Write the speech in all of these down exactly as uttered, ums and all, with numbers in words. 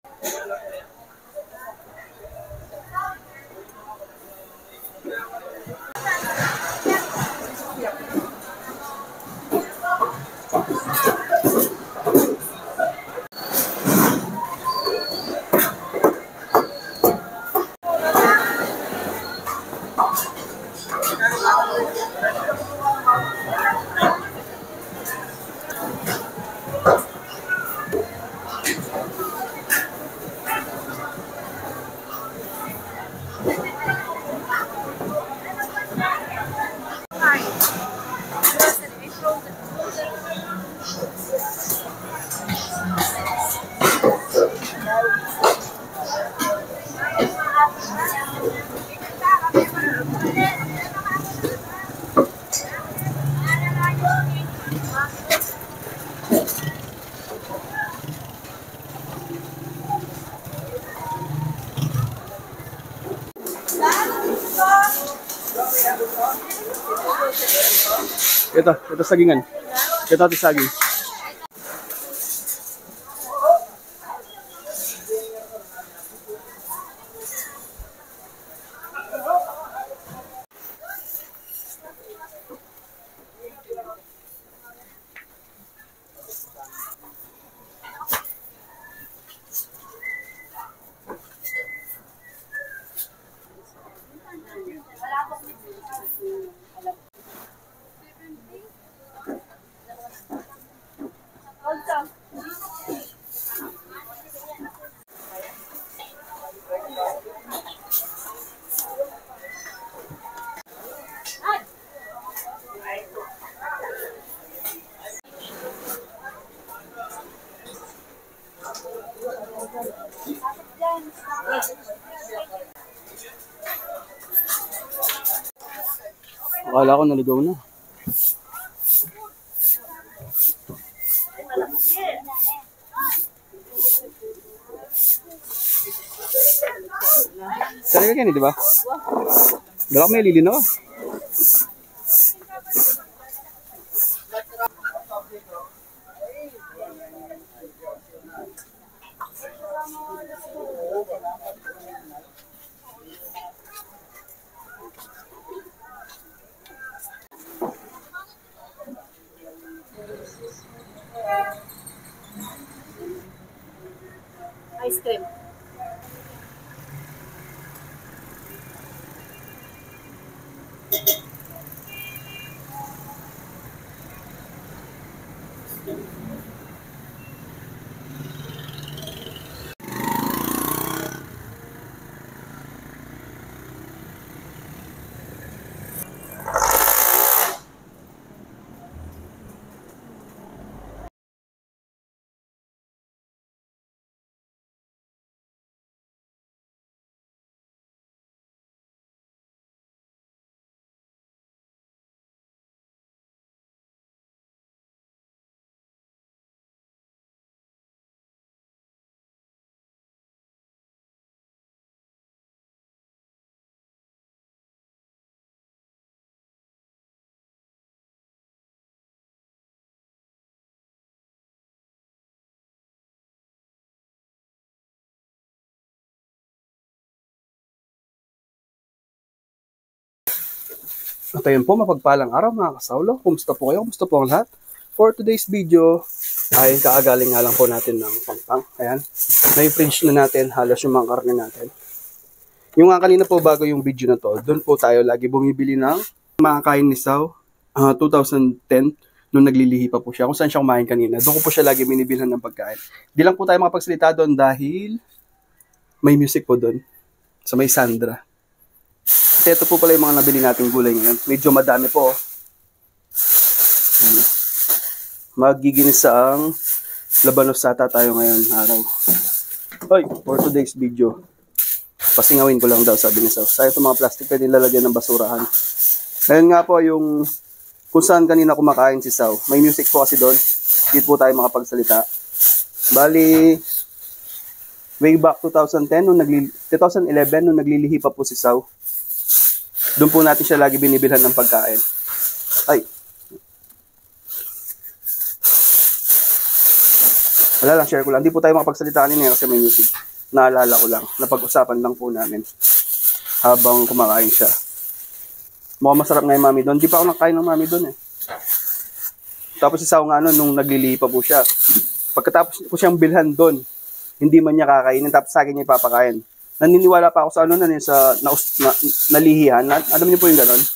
Ito, ito sagingan. Ito ito saging. Akala ko naligaw na. Talaga yan eh, di ba? Baka may lilinaw. Ice cream. At ayun po, mapagpalang araw mga kasawlo. Kumusta po kayo? Kumusta po ang lahat? For today's video, ay kaagaling nga lang po natin ng pangpang. Ayan, na-fridge na natin halos yung mga karne natin. Yung nga kanina po bago yung video na to, doon po tayo lagi bumibili ng mga kain ni Sao. Uh, two thousand ten, nung naglilihi pa po siya. Kung saan siya kumain kanina. Doon ko po siya lagi binibilhan ng pagkain. Di lang po tayo makapagsalita doon dahil may music po doon. Sa may Sandra. Kasi ito po pala yung mga nabili nating gulay ngayon. Medyo madami po. Ano. Magiginisang labanos sata tayo ngayon araw. Hoy, for today's video. Pasingawin ko lang daw, sabi ni Sao. Sa ito mga plastic pwede lalagyan ng basurahan. Ngayon nga po yung kung saan kanina kumakain si Sao. May music po kasi doon. Dito po tayo makapagsalita. Bali, way back two thousand ten, nung nagli twenty eleven, nung naglilihi pa po si Sao. Doon po natin siya lagi binibilhan ng pagkain. Ay. Wala lang, share ko lang. Hindi po tayo makapagsalita kanina kasi may music. Naalala ko lang. Napag-usapan lang po namin habang kumakain siya. Mukhang masarap nga yung mami doon. Hindi pa ako nakain ng mami doon eh. Tapos isa ko nga ano, nung naglilihi pa po siya. Pagkatapos ko siyang bilhan doon, hindi man niya kakainin, tapos sa akin niya ipapakain. Naniniwala pa ako sa ano na sa na, na, nalihihan. Na, alam niyo po yung gano'n?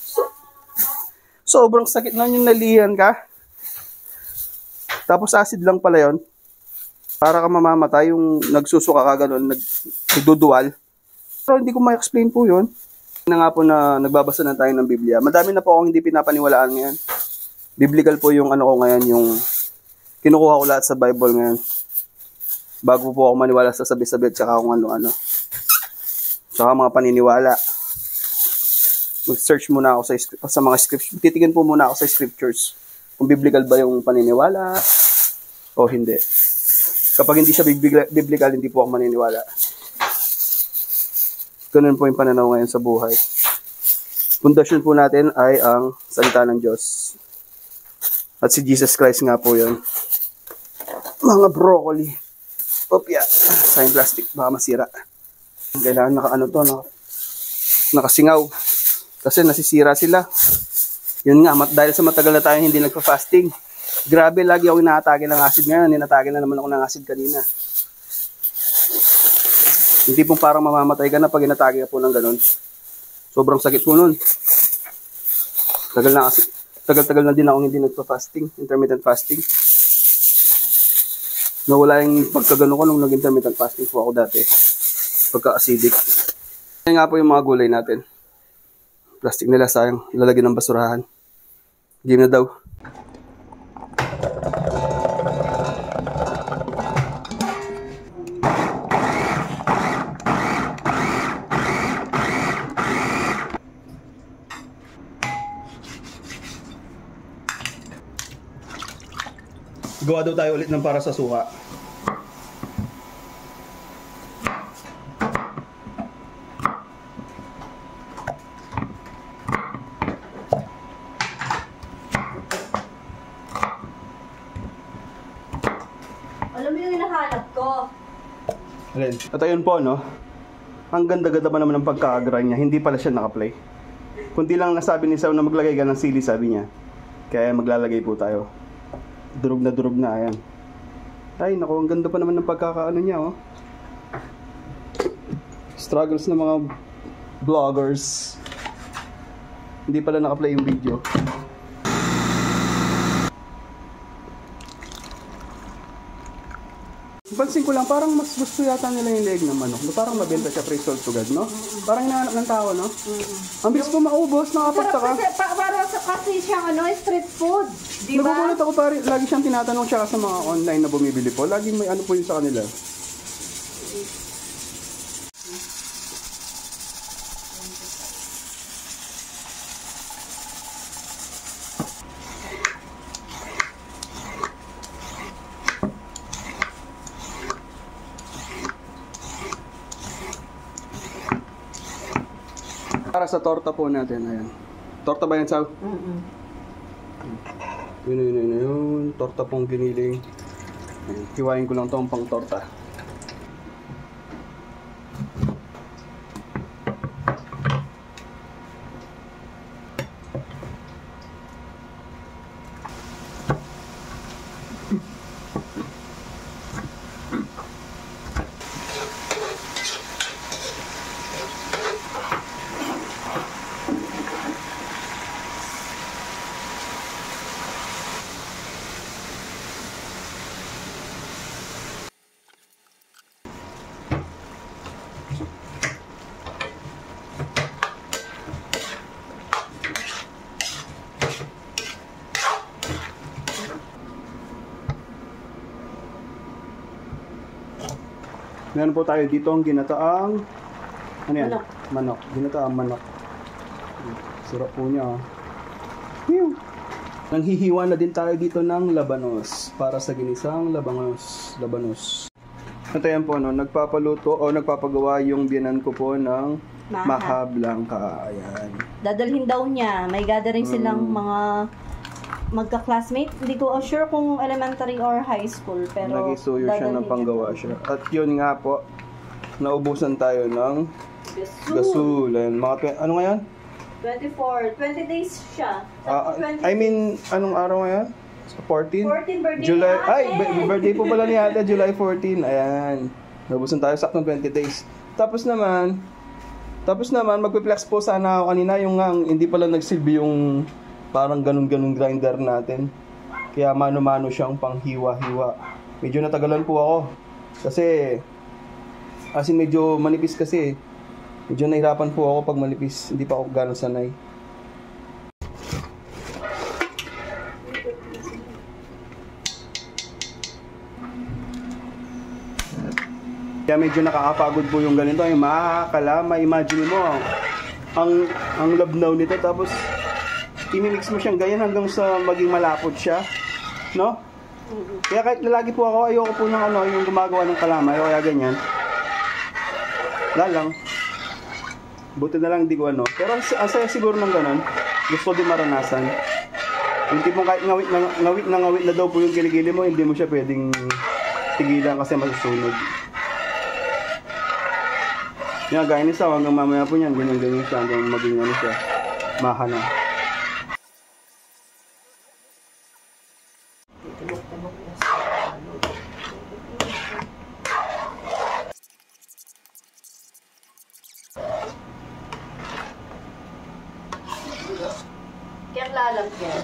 So, sobrang sakit na yung nalihihan ka. Tapos acid lang pala yon. Para ka mamamatay yung nagsusuka ka gano'n, nag, nagduduwal. Pero hindi ko ma-explain po yun. Na nga po na nagbabasa na tayo ng Biblia. Madami na po akong hindi pinapaniwalaan ngayon. Biblical po yung ano ko ngayon, yung kinukuha ko lahat sa Bible ngayon. Bago po ako maniwala sa sabi-sabi at saka kung ano-ano. Saka mga paniniwala. Mag-search muna ako sa, sa mga scriptures. Titigan po muna ako sa scriptures. Kung biblical ba yung paniniwala o hindi. Kapag hindi siya biblical, hindi po ako maniniwala. Ganun po yung pananaw ngayon sa buhay. Pundasyon po natin ay ang salita ng Diyos. At si Jesus Christ nga po yun. Mga broccoli. Opya. Sayang plastic. Baka masira. Kailangan naka ano to. Naka, nakasingaw. Kasi nasisira sila. Yun nga. Mat, dahil sa matagal na tayo hindi nagpa-fasting. Grabe. Lagi ako inaatake ng acid ngayon. Inatake na naman ako ng acid kanina. Hindi pong parang mamamatay ka na pag inatake ka po ng ganun. Sobrang sakit po nun. Tagal na kasi. Tagal-tagal na din ako hindi nagpa-fasting. Intermittent fasting. Nawala yung pagkagano ko nung nag-intermittent fasting po ako dati. Pagka-acidic. Yan nga po yung mga gulay natin. Plastic nila sayang. Lalagyan ng basurahan. Game na daw. Gawa daw tayo ulit ng para sa suka. Alam mo yung hinahanap ko? Alin? At ayun po, no? Ang ganda-ganda pa naman ng pagka-grind niya. Hindi pala siya naka-play. Kunti lang nasabi ni Sam na maglagay ka ng sili, sabi niya. Kaya maglalagay po tayo. Durog na durog na, ayan. Ay, naku, ang ganda pa naman ng pagkakaano niya, oh. Struggles ng mga vloggers. Hindi pala naka-play yung video. Pansin ko lang, parang mas gusto yata nila yung leg ng manok. Parang mabenta siya pre-sold to God, no? Parang hinahanap ng tao, no? Mm-hmm. Ang bilis po maubos, nakapagtaka. Kasi, pa, para sa kasi siyang ano, street food. Di ba? Nagugulat ako, pare, lagi siyang tinatanong siya sa mga online na bumibili po. Laging may ano po yun sa kanila. Para sa torta po natin, ayan. Torta ba yan, Saw? Mm-mm. Yun, yun, yun, yun. Torta pong giniling. Ayan. Hiwain ko lang itong pang torta. Meron po tayo dito ang ginataang ano yan? Manok. Manok. Ginataang manok. Sarap po niya. Pew! Nanghihiwa na din tayo dito ng labanos para sa ginisang labanos. Labanos. Ito yan po, no? Nagpapaluto o nagpapagawa yung biyanan ko po ng Maha. maha blanca. Ayan. Dadalhin daw niya. May gathering silang Mm. mga magka-classmate. Hindi ko sure kung elementary or high school. Pero nag-isuyo siya ng dadalhin panggawa niya. siya. At yun nga po, naubusan tayo ng Gasol. gasol. Ayan, mga, twe- ano nga yan? twenty-four. twenty days siya. Ah, twenty I mean, anong araw nga yan? fourteen? fourteen birthday July, ni Ate. ay, b- birthday po pala ni Ate, July fourteen. Ayan. Naubusan tayo, saktong twenty days. Tapos naman, tapos naman, magpe-flex po sana ako kanina, yung nga, hindi pala nagsilbi yung parang ganun-ganun grinder natin. Kaya mano-mano siyang panghiwa-hiwa. Medyo natagalan po ako. Kasi, as in medyo manipis kasi. Medyo nahirapan po ako pag manipis. Hindi pa ako gano'n sanay. Kaya medyo nakakapagod po yung ganito. Yung makakalama, imagine mo, ang, ang labnaw nito. Tapos, imimix mo siyang ganyan hanggang sa maging malapot siya. No? Kaya kahit lalagi po ako, ayoko po ng ano, yung gumagawa ng kalamay. O kaya ganyan. Wala lang. Buti na lang hindi ko ano. Pero ang ang saya siguro ng ganun. Gusto din maranasan. Yung tipong kahit ngawit na ngawit na ngawit na daw po yung kilikili mo, hindi mo siya pwedeng tigilan kasi masusunog. Yan, gaya ni Sao, hanggang mamaya po niyan, ganyan-ganyan siya hanggang maging ano siya, mahana. Kaya lalagyan.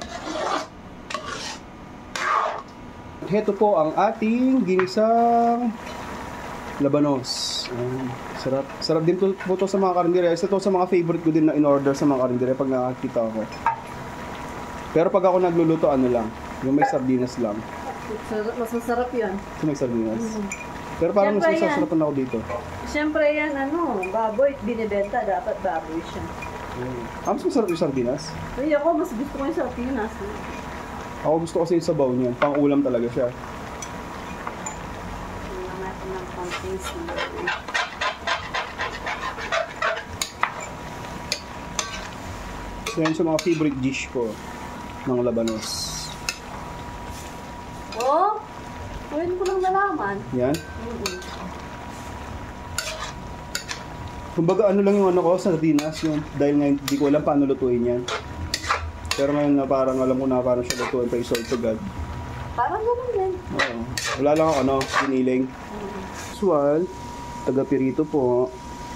Heto po ang ating ginisang labanos. Ayan, sarap. Sarap din po, po to sa mga karinderya. Isa to sa mga favorite ko din na in-order sa mga karinderya pag nakakita ako. Pero pag ako nagluluto, ano lang, yung may sardinas lang. Masasarap yun. Yung may sardinas. Pero parang mas Siyempre yan. masasarapan ako dito. Siyempre yan, ano, baboy, binibenta, dapat baboy siya. Ah, mas masarap yung sardinas. Ay, ako, mas gusto ko yung sardinas. Ako gusto kasi yung sabaw niya. Pang ulam talaga siya. Tingnan natin ng konting sili. So yan sa mga favorite dish ko ng labanos. Oh, ngayon ko lang nalaman. Yan. Mm-mm. Kumbaga ano lang yung ano ko, sardinas yung dahil ngayon hindi ko alam paano lutuin yan. Pero ngayon na parang alam ko na paano siya lutuin pa isol to God. Parang ganun din. Oo. Wala lang ako ano, giniling. Usual, taga-pirito po.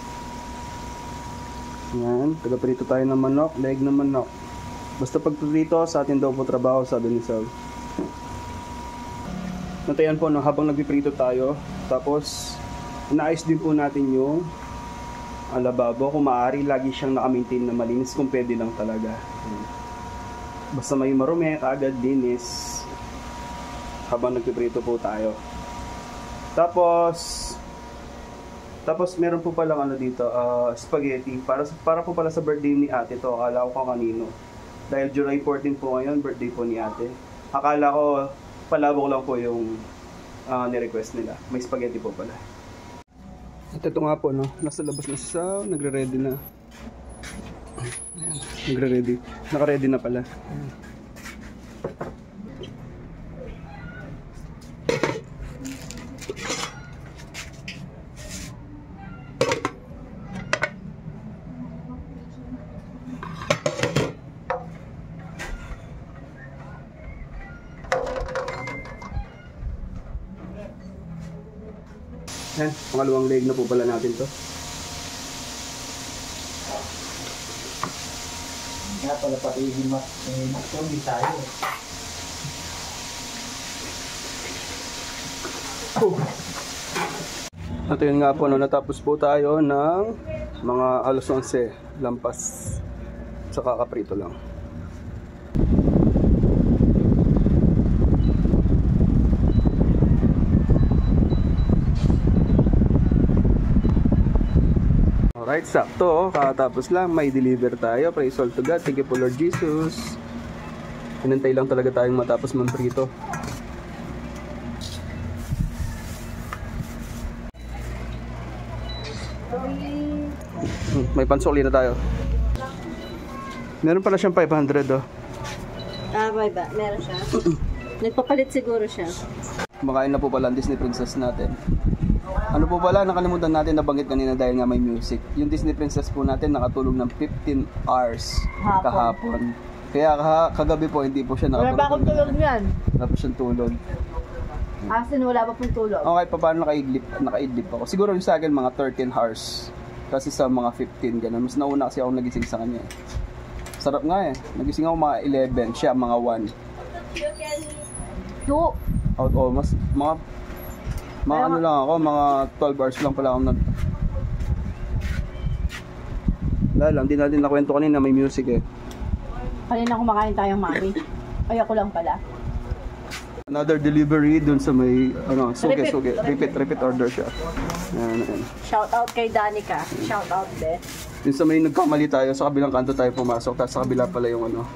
Yan, taga-pirito tayo ng manok, leg ng manok. Basta pagpirito, sa atin daw po trabaho, sabi ni Sal. Nantayan po no, habang nagpiprito tayo. Tapos, inaayos din po natin yung ang lababo. Kung maaari, lagi siyang naka-maintain na malinis kung pwede lang talaga. Basta may marumi, kaagad linis. Habang nagpiprito po tayo. Tapos, tapos meron po palang ano dito, uh, spaghetti. Para, para po pala sa birthday ni ate to. Akala ko kung kanino. Dahil July fourteen po ngayon, birthday po ni ate. Akala ko, palabok lang po yung uh, ni-request nila. May spaghetti po pala. At ito nga po, no? Nasa labas na si Sao, nagre-ready na. Ayan, nagre-ready. Naka-ready na pala. Ayan. Ayan, pangalawang leg na po pala natin to. Nga pala pati himat, himat ko, hindi tayo. Oh. At yun nga po, no, natapos po tayo ng mga alas onse, lampas sa kakaprito lang. Alright, sakto. Kakatapos lang, may deliver tayo. Praise all to God. Thank you po Lord Jesus. Hinantay lang talaga tayong matapos mamprito. Hmm, may pansoli na tayo. Meron pala siyang five hundred oh. Ah, may ba? Meron siya. Nagpapalit siguro siya. Kumakain na po pala ang Disney Princess natin. Ano po pala, nakalimutan natin nabanggit kanina dahil nga may music. Yung Disney Princess po natin nakatulog ng fifteen hours Hapon. kahapon. Kaya ka- kagabi po hindi po siya Wala nakatulog. ba akong tulog niyan? Wala po siyang tulog. Asin, wala pa pong tulog. Okay, pa paano nakaidlip, nakaidlip ako. Siguro yung sa akin mga thirteen hours. Kasi sa mga fifteen, gano'n. Mas nauna kasi ako nagising sa kanya eh. Sarap nga eh. Nagising ako mga eleven, siya mga one. Two. Out oh, mas mga mga Ay, ano ma- lang ako, mga twelve hours lang pala ako nag. Wala lang, di natin nakwento kanina may music eh. Kanina kumakain tayong mami. Ay, ako lang pala. Another delivery dun sa may ano, suge, Repeat, suge. Repeat, repeat order siya. Ayan, ayan. Shout out kay Danica. Shout out, be. Dun sa may nagkamali tayo, sa kabilang kanto tayo pumasok, tapos sa kabila pala yung ano.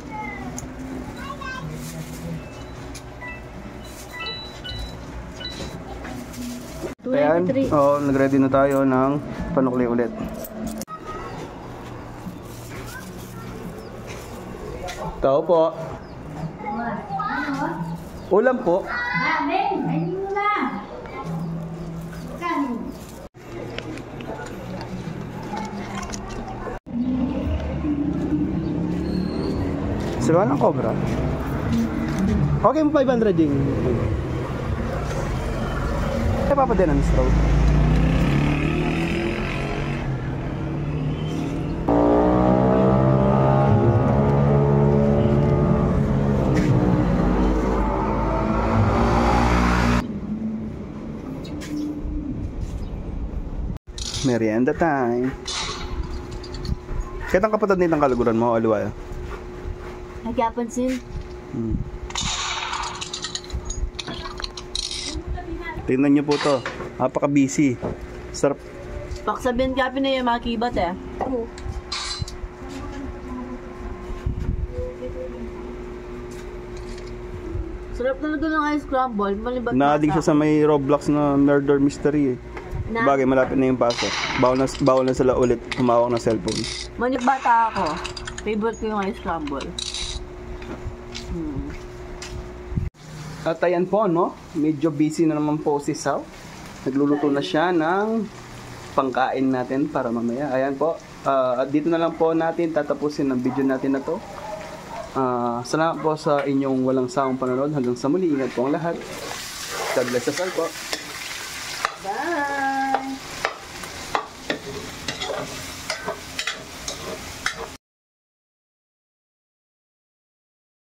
Ayan, oh, nag-ready na tayo ng panukli ulit. Tao po. Ulam po. Sila ng cobra. Okay mo five hundred ding. Kaya pa pa din ang straw. Merienda time. Kahit ang kapatid nitang kaluguran mo, aliwa. Nagkapansin. Hmm. Tingnan niyo po to. Napaka-busy. Sarap. Paksabihin ka na yung mga kibat eh. Sarap talaga ng ice crumble. Malibat Naadig siya sa may Roblox na murder mystery eh. Na, Bagay, malapit na yung pasok. Bawal na, bawal na sila ulit tumawak ng cellphone. Manip bata ako. Favorite ko yung ice crumble. Hmm. At ayan po, no? Medyo busy na naman po si Sao. Nagluluto na siya ng pangkain natin para mamaya. Ayan po. Uh, dito na lang po natin tatapusin ang video natin na to. Uh, salamat po sa inyong walang sawang panonood. Hanggang sa muli, ingat po ang lahat. God bless us all po.